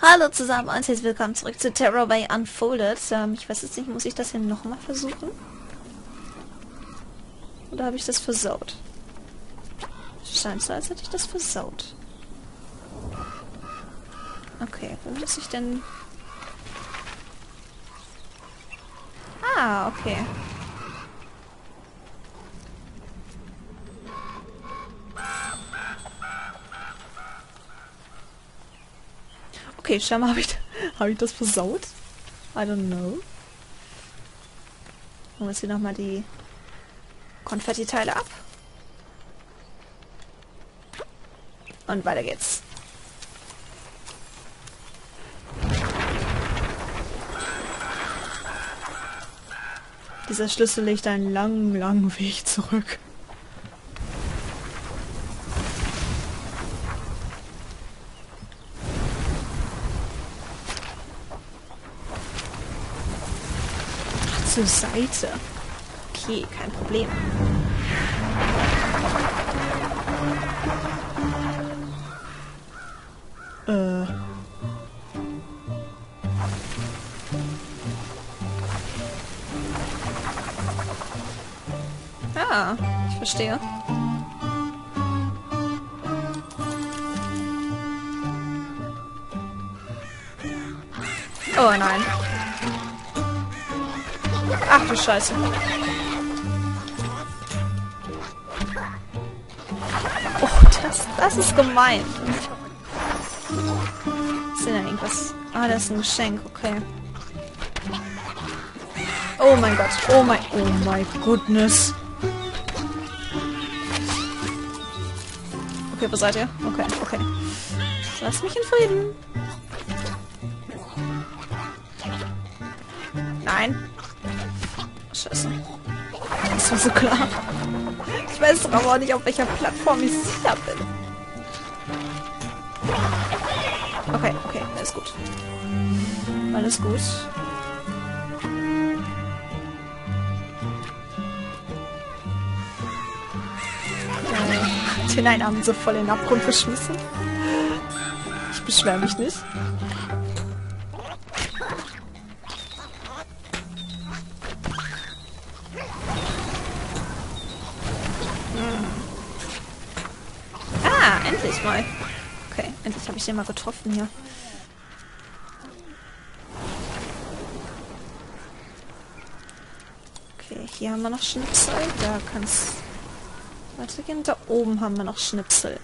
Hallo zusammen und herzlich willkommen zurück zu Terraway Unfolded. Ich weiß jetzt nicht, muss ich das hier nochmal versuchen? Oder habe ich das versaut? Scheint so, als hätte ich das versaut. Okay, wo muss ich denn... Ah, okay. Okay, scheinbar habe ich das versaut. I don't know. Holen wir uns hier nochmal die Konfetti-Teile ab. Und weiter geht's. Dieser Schlüssel legt einen langen, langen Weg zurück. Zur Seite. Okay, kein Problem. Ah, ich verstehe. Oh nein. Ach du Scheiße. Oh, das ist gemein. Ist denn da irgendwas? Ah, das ist ein Geschenk, okay. Oh mein Gott. Oh my goodness. Okay, wo seid ihr? Okay, okay. Lass mich in Frieden. Nein. Scheiße. Das war so klar. Ich weiß doch aber auch nicht, auf welcher Plattform ich sicher bin. Okay, okay, alles gut. Alles gut. Den einen haben sie voll in den Abgrund geschmissen. Ich beschwere mich nicht. Ah, endlich mal. Okay, endlich habe ich den mal getroffen hier. Okay, hier haben wir noch Schnipsel. Da kann's weitergehen. Da oben haben wir noch Schnipsel.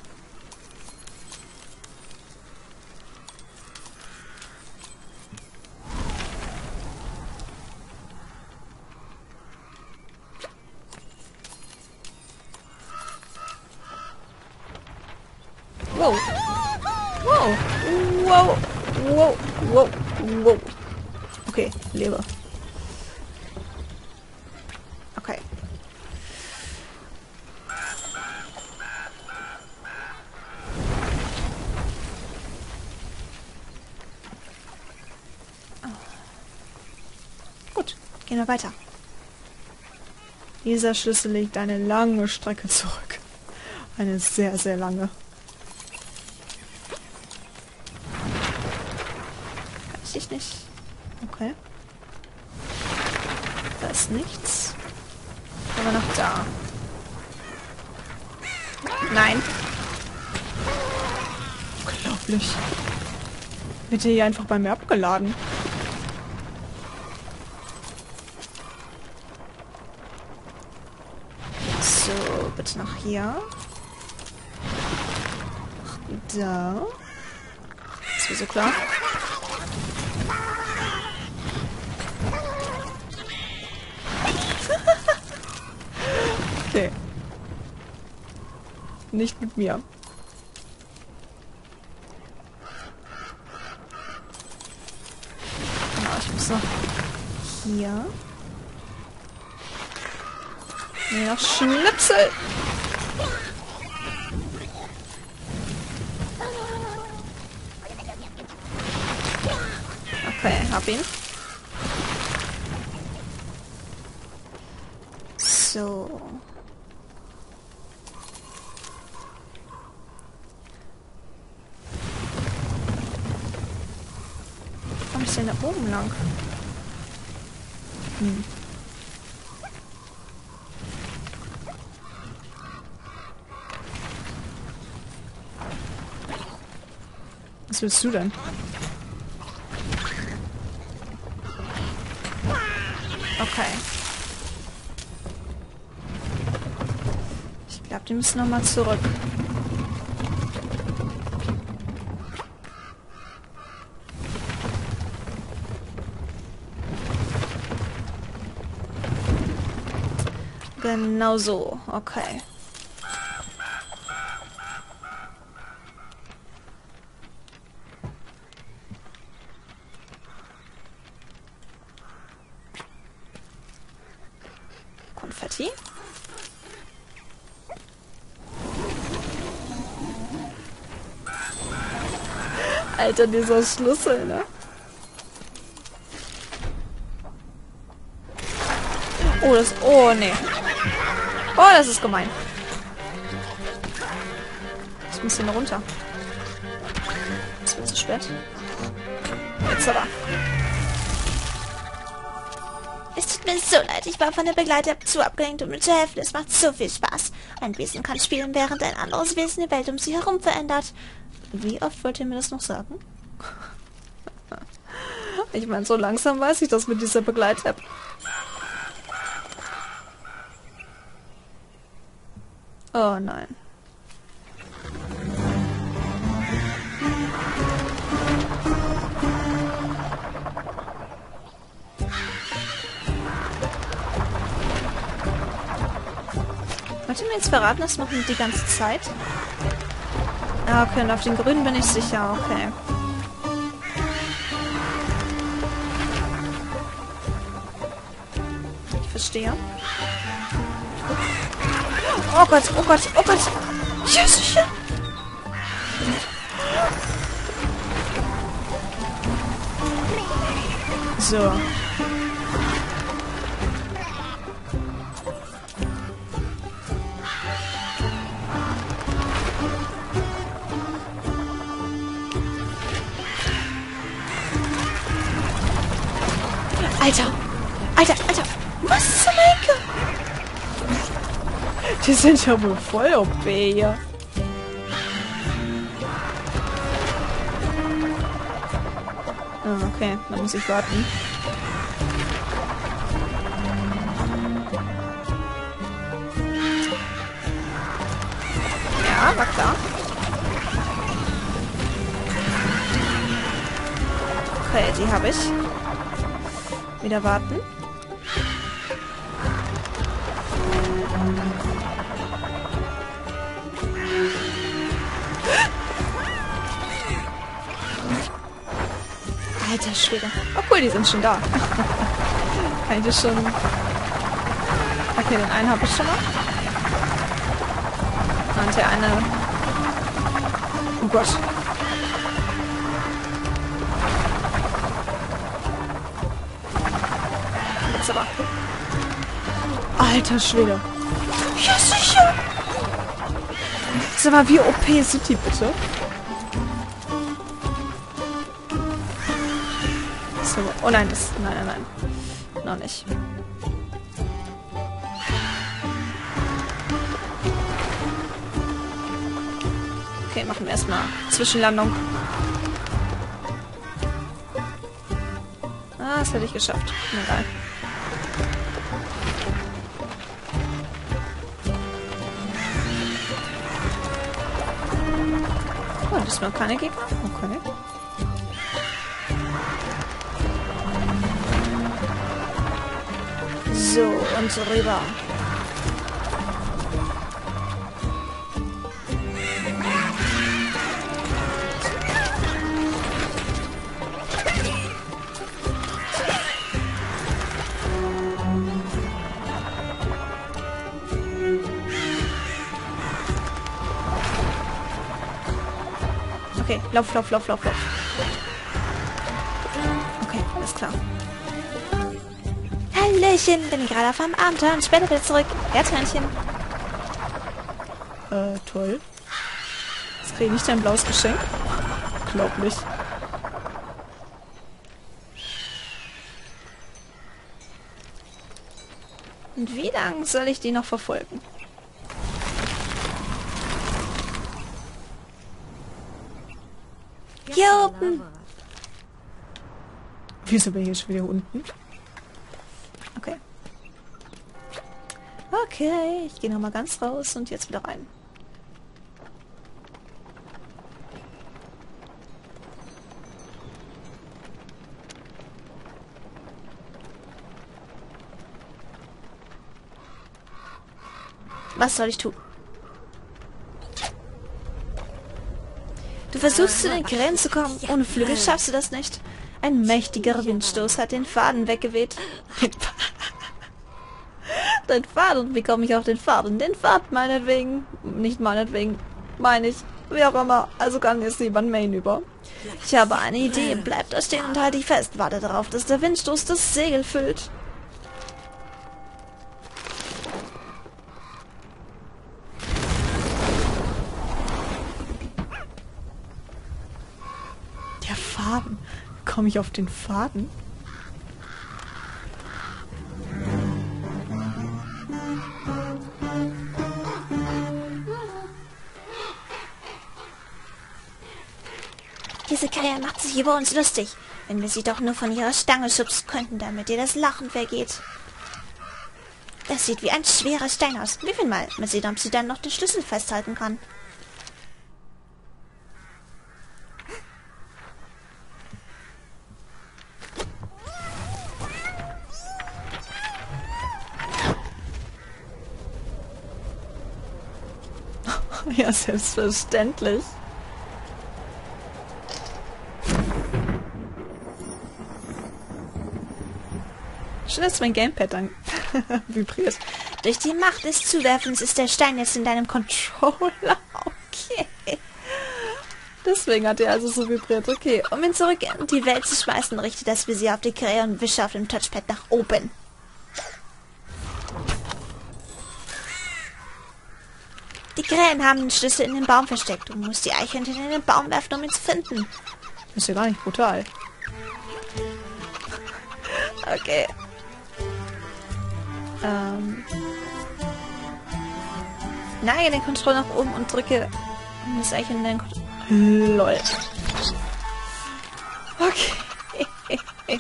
Wow. Wow. Wow. Wow. Wow. Wow. Okay, lebe. Okay. Gut, gehen wir weiter. Dieser Schlüssel legt eine lange Strecke zurück. Eine sehr, sehr lange. Kann ich dich nicht? Okay. Da ist nichts. Aber noch da. Nein. Unglaublich. Wird hier einfach bei mir abgeladen. So, bitte noch hier. Da. Ist mir so klar. Okay. Nicht mit mir. Genau, ich muss noch hier. Nee, noch Schnipsel. Okay, hab ihn. So. denn da oben lang? Hm. Was willst du denn? Okay. Ich glaube, die müssen nochmal zurück. Genau so. Okay. Konfetti. Alter, dieser Schlüssel, ne? Oh, das... Oh, nee. Oh, das ist gemein. Ich muss hier runter. Das wird zu spät. Jetzt aber. Es tut mir so leid, ich war von der Begleiter zu abgelenkt, um mir zu helfen. Es macht so viel Spaß. Ein Wesen kann spielen, während ein anderes Wesen die Welt um sie herum verändert. Wie oft wollt ihr mir das noch sagen? Ich meine, so langsam weiß ich das mit dieser Begleit-App. Oh nein. Wollt ihr mir jetzt verraten, das machen die ganze Zeit? Ah, okay, und auf den Grünen bin ich sicher, okay. Ich verstehe. Oh Gott, oh Gott, oh Gott! Ja, sicher! So. Alter! Alter, Alter! Was zum Henker? Die sind ja wohl voll OP hier. Ah, okay. Dann muss ich warten. Ja, war klar. Okay, die habe ich. Wieder warten. Alter Schwede. Obwohl, die sind schon da. Eigentlich schon... Okay, den einen habe ich schon mal. Und der eine... Oh Gott. Jetzt aber. Alter Schwede. Ja, sicher. Sag mal, wie OP sind die bitte? So. Oh nein, das... Nein, nein, nein. Noch nicht. Okay, machen wir erstmal Zwischenlandung. Ah, das hätte ich geschafft. Egal. Oh, diesmal keine Gegner? Okay. So, und rüber. Okay, lauf, lauf, lauf, lauf, lauf. Okay, alles klar. Hallöchen, bin gerade auf einem Abenteuer und später wieder zurück. Herzhörnchen. Toll. Jetzt kriege ich nicht dein blaues Geschenk. Glaub nicht. Und wie lang soll ich die noch verfolgen? Hier oben. Wieso bin ich jetzt schon wieder unten? Okay. Okay, ich gehe nochmal ganz raus und jetzt wieder rein. Was soll ich tun? Du versuchst zu den Krähen zu kommen. Ohne Flügel schaffst du das nicht. Ein mächtiger Windstoß hat den Faden weggeweht. Den Faden? Wie komme ich auf den Faden? Den Faden meinetwegen. Nicht meinetwegen. Meine ich. Wie auch immer. Also kann jetzt niemand mehr hinüber. Ich habe eine Idee. Bleib da stehen und halt dich fest. Warte darauf, dass der Windstoß das Segel füllt. Der Faden. Komme ich auf den Faden? Diese Krähe macht sich über uns lustig. Wenn wir sie doch nur von ihrer Stange schubsen könnten, damit ihr das Lachen vergeht. Das sieht wie ein schwerer Stein aus. Wie viel Mal? Mal sehen, ob sie dann noch den Schlüssel festhalten kann. Ja, selbstverständlich. Schön, dass mein Gamepad dann vibriert. Durch die Macht des Zuwerfens ist der Stein jetzt in deinem Controller. Okay. Deswegen hat er also so vibriert. Okay. Um ihn zurück in die Welt zu schmeißen, richte das Visier auf die Krähe und wische auf dem Touchpad nach oben. Die Krähen haben den Schlüssel in den Baum versteckt. Du musst die Eichhörnchen in den Baum werfen, um ihn zu finden. Das ist ja gar nicht brutal. Okay. Neige den Controller nach oben und drücke das Eichhörnchen in den Controller. LOL. Okay.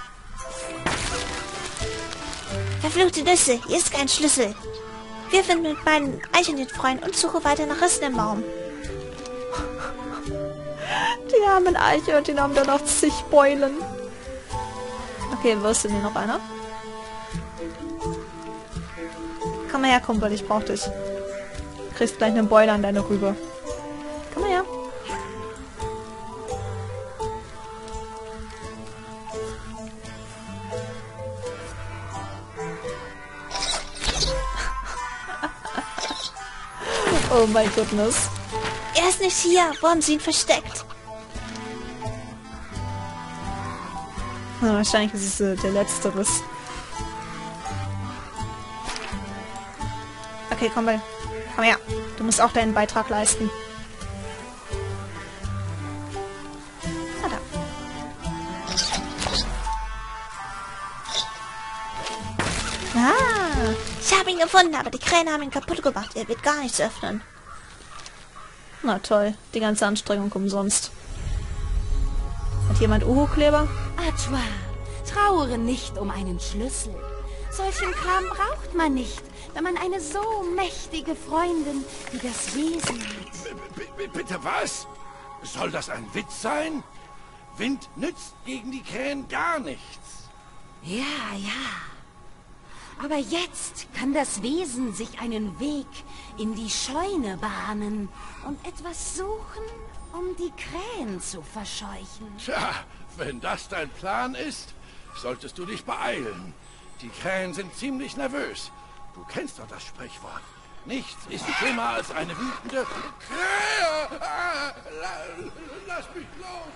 Verfluchte Nüsse, hier ist kein Schlüssel. Wirf ihn mit meinen Eichhörnchenfreunden und suche weiter nach Rissen im Baum. Die armen Eichhörnchen haben da noch zig Beulen. Okay, wo ist denn hier noch einer? Komm mal her, Kumpel, ich brauch dich. Du kriegst gleich einen Beule an deine Rübe. Komm mal her. Oh mein Goodness. Er ist nicht hier. Wo haben sie ihn versteckt? Ja, wahrscheinlich ist es der letzte Riss. Okay, komm her. Du musst auch deinen Beitrag leisten. Na da. Ah, ich habe ihn gefunden, aber die Krähen haben ihn kaputt gemacht. Er wird gar nichts öffnen. Na toll, die ganze Anstrengung umsonst. Hat jemand Uhu-Kleber? Atwa, trauere nicht um einen Schlüssel. Solchen Kram braucht man nicht, wenn man eine so mächtige Freundin wie das Wesen hat. Bitte was? Soll das ein Witz sein? Wind nützt gegen die Krähen gar nichts. Ja. Aber jetzt kann das Wesen sich einen Weg in die Scheune bahnen und etwas suchen, um die Krähen zu verscheuchen. Tja, wenn das dein Plan ist, solltest du dich beeilen. Die Krähen sind ziemlich nervös. Du kennst doch das Sprichwort. Nichts ist schlimmer als eine wütende Krähe. Lass mich los.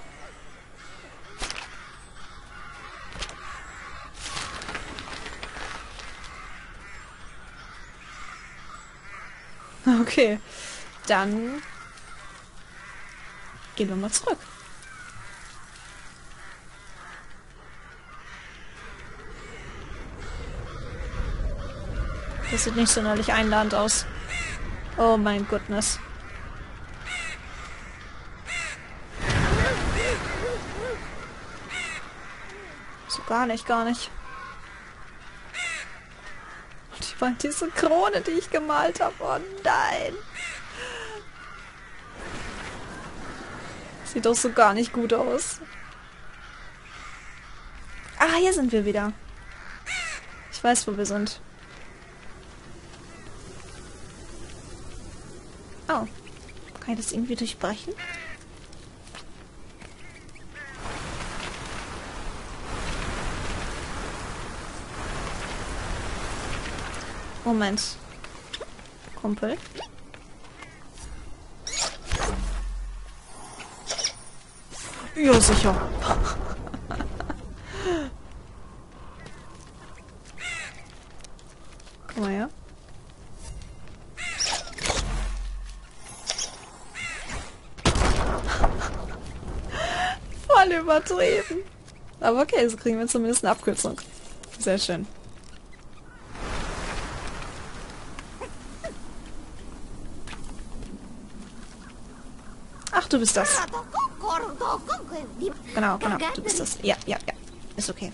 Okay, dann gehen wir mal zurück. Das sieht nicht sonderlich einladend aus. Oh mein Goodness. So gar nicht, gar nicht. Und diese Krone, die ich gemalt habe. Oh nein. Sieht doch so gar nicht gut aus. Ah, hier sind wir wieder. Ich weiß, wo wir sind. Oh. Kann ich das irgendwie durchbrechen? Moment. Kumpel. Ja, sicher. Komm mal her. Voll übertrieben. Aber okay, so kriegen wir zumindest eine Abkürzung. Sehr schön. Ach, du bist das. Genau, du bist das. Ja. Ist okay.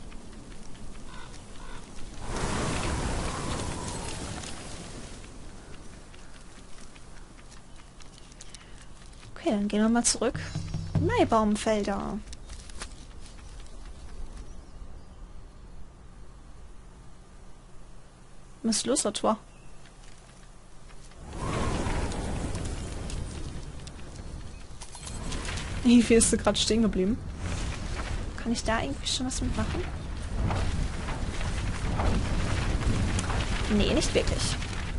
Okay, dann gehen wir mal zurück. Maibaumfelder. Was ist los, Tor? Wie ist du gerade stehen geblieben? Kann ich da irgendwie schon was mitmachen? Nee, nicht wirklich.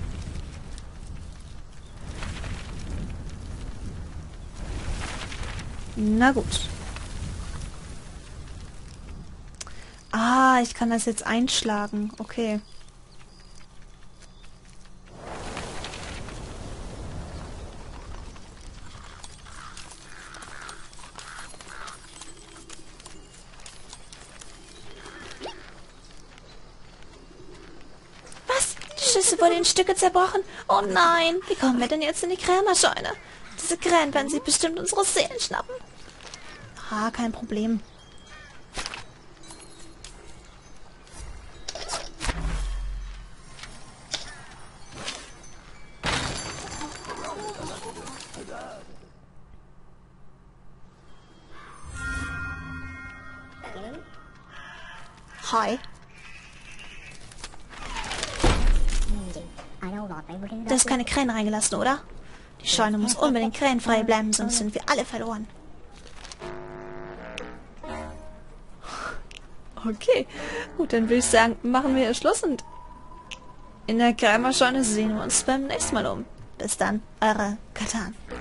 Na gut. Ah, ich kann das jetzt einschlagen. Okay. Schlüssel wurde in Stücke zerbrochen. Oh nein, wie kommen wir denn jetzt in die Krämerscheune? Diese Krähen werden sich bestimmt unsere Seelen schnappen. Ah, kein Problem. Hi. Du hast keine Krähen reingelassen, oder? Die Scheune muss unbedingt krähenfrei bleiben, sonst sind wir alle verloren. Okay. Gut, dann würde ich sagen, machen wir hier Schluss und in der Krämerscheune sehen wir uns beim nächsten Mal um. Bis dann, eure Katan.